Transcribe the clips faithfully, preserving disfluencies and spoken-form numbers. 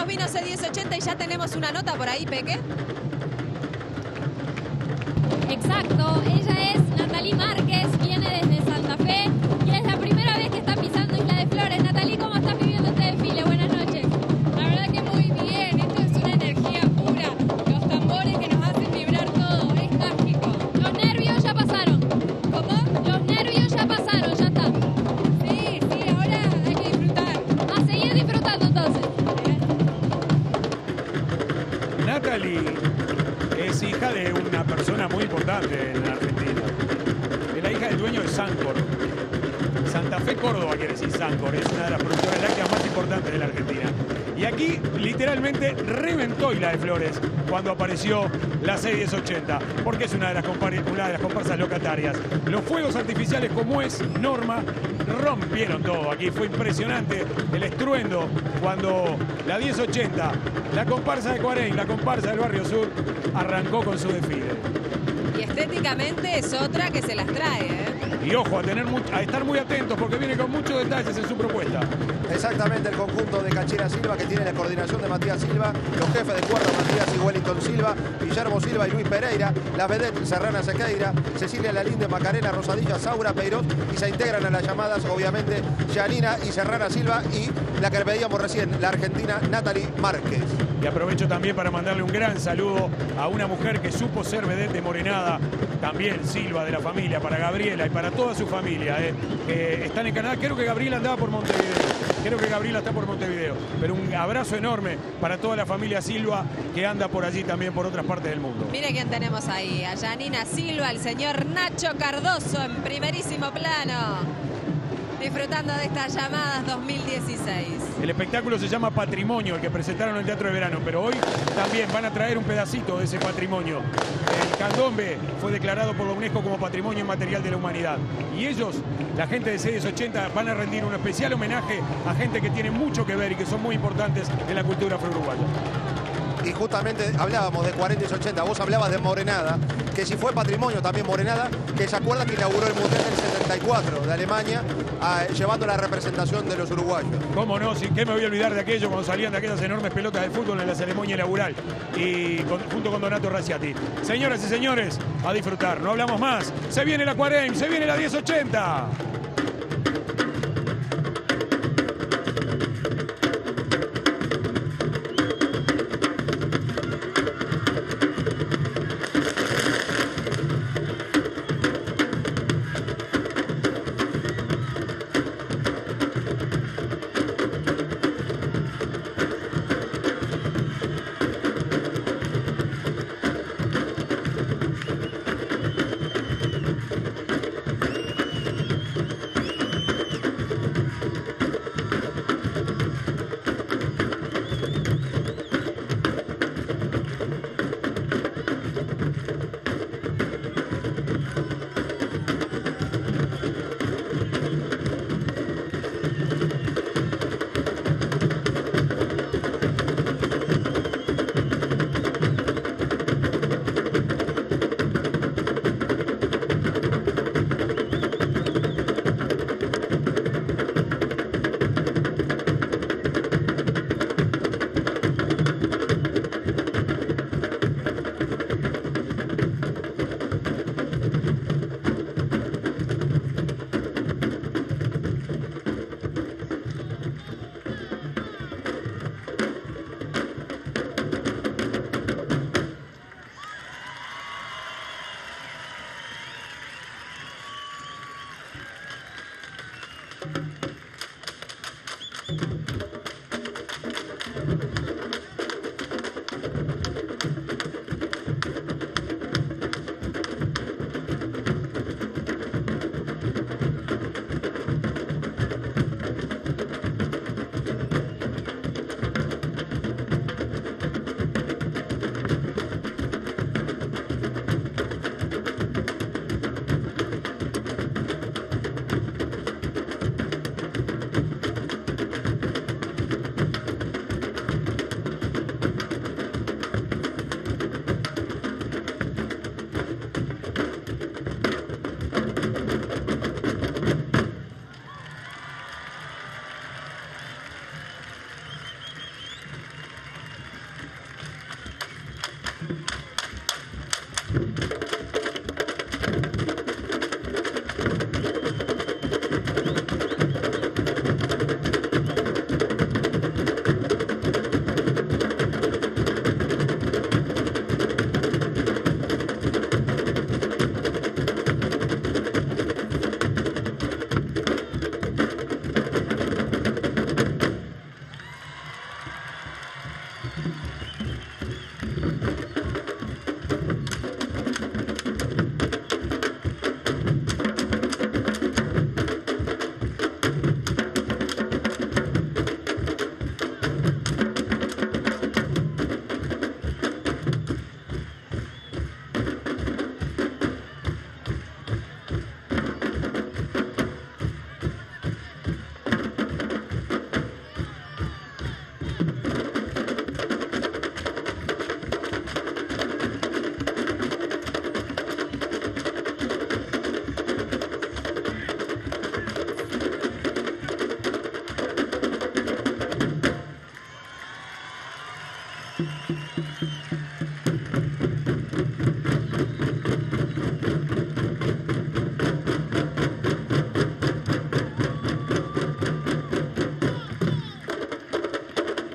nos vino C diez ochenta y ya tenemos una nota por ahí, Peque. Exacto, ella es Natalie Márquez, viene desde Santa Fe y es la primera vez que está pisando Isla de Flores. Natalie, ¿cómo estás viviendo este desfile? Buenas noches. La verdad que muy bien, esto es una energía pura. Los tambores que nos hacen vibrar todo, es mágico. Los nervios ya pasaron. ¿Cómo? Los nervios ya pasaron, ya está. Sí, sí, ahora hay que disfrutar. A seguir disfrutando entonces. Natalie es hija de una persona muy importante en Argentina. Es la hija del dueño de Sancor. Santa Fe Córdoba quiere decir Sancor. Es una de las productoras lácteas más importantes de la Argentina. Y aquí literalmente reventó Isla de Flores cuando apareció la C diez ochenta, porque es una de las, una de las comparsas locatarias. Los fuegos artificiales, como es norma, rompieron todo. Aquí fue impresionante el estruendo cuando la diez ochenta, la comparsa de Cuarén, la comparsa del Barrio Sur, arrancó con su desfile. Y estéticamente es otra que se las trae, ¿eh? Y ojo, a, tener mucho, a estar muy atentos porque viene con muchos detalles en su propuesta. Exactamente, el conjunto de Cachira Silva, que tiene la coordinación de Matías Silva, los jefes de cuerda Matías y Wellington Silva, Guillermo Silva y Luis Pereira, las vedettes Serrana Sequeira, Cecilia Lalinde, Macarena Rosadilla, Saura Peirós, y se integran a las llamadas, obviamente, Janina y Serrana Silva, y la que veíamos recién, la argentina Natalie Márquez. Y aprovecho también para mandarle un gran saludo a una mujer que supo ser vedette de Morenada, también Silva, de la familia, para Gabriela y para toda su familia, eh, que están en Canadá. Creo que Gabriela andaba por Montevideo. Creo que Gabriela está por Montevideo. Pero un abrazo enorme para toda la familia Silva que anda por allí también, por otras partes del mundo. Mire quién tenemos ahí, a Janina Silva, el señor Nacho Cardoso en primerísimo plano, disfrutando de estas llamadas dos mil dieciséis. El espectáculo se llama Patrimonio, el que presentaron en el Teatro de Verano, pero hoy también van a traer un pedacito de ese patrimonio. El candombe fue declarado por la UNESCO como Patrimonio Inmaterial de la Humanidad. Y ellos, la gente de C diez ochenta, van a rendir un especial homenaje a gente que tiene mucho que ver y que son muy importantes en la cultura afro-uruguaya. Y justamente hablábamos de cuarenta y ochenta, vos hablabas de Morenada, que si fue patrimonio también Morenada, que se acuerda que inauguró el Mundial del setenta y cuatro de Alemania, a, llevando la representación de los uruguayos. ¿Cómo no? ¿Sí? ¿Qué me voy a olvidar de aquello cuando salían de aquellas enormes pelotas de fútbol en la ceremonia inaugural? Y con, junto con Donato Raciati. Señoras y señores, a disfrutar, no hablamos más. Se viene la Cuarén, se viene la diez ochenta.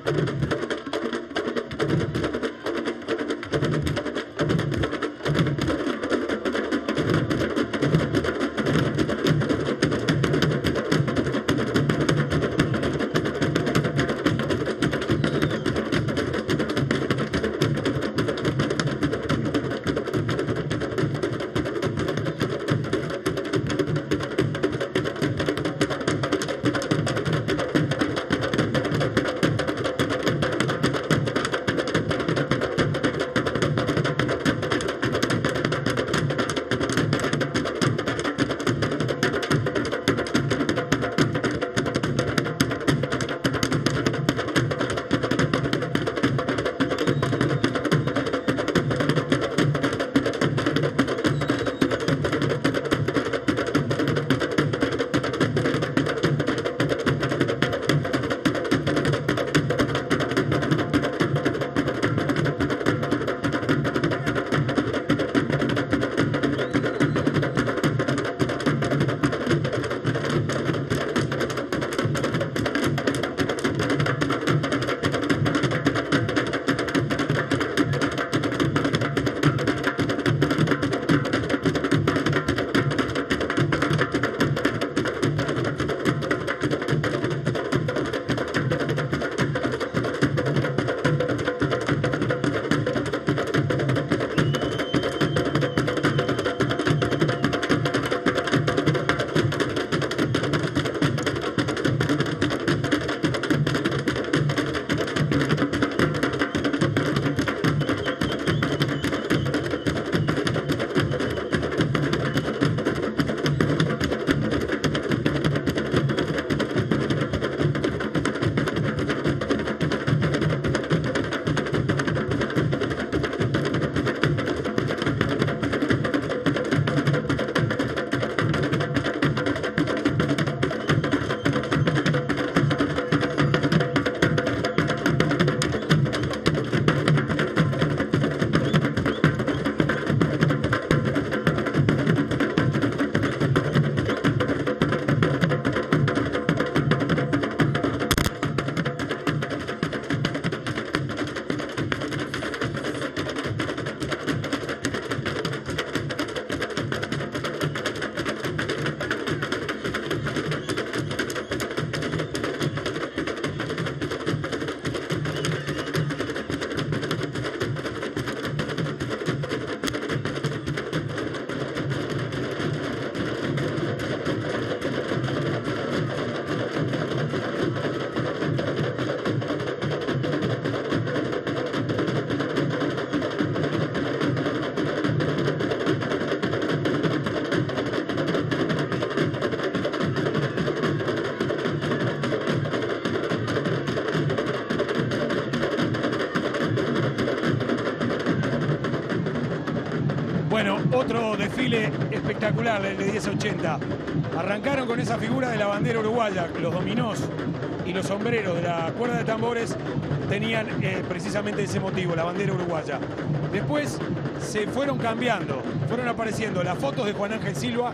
Bueno, otro desfile espectacular del de diez ochenta. Arrancaron con esa figura de la bandera uruguaya, los dominós y los sombreros de la cuerda de tambores tenían eh, precisamente ese motivo, la bandera uruguaya. Después se fueron cambiando, fueron apareciendo las fotos de Juan Ángel Silva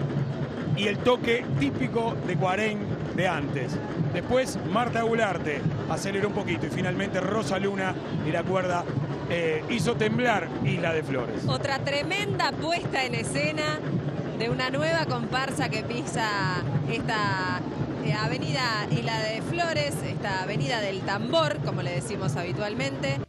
y el toque típico de Cuarén de antes. Después Marta Gularte aceleró un poquito y finalmente Rosa Luna y la cuerda eh, hizo temblar Isla de Flores. Otra tremenda puesta en escena de una nueva comparsa que pisa esta eh, avenida Isla de Flores, esta avenida del tambor, como le decimos habitualmente.